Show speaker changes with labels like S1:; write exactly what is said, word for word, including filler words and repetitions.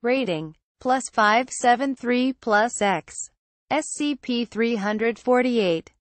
S1: Rating. Plus five seventy-three plus X. S C P three forty-eight.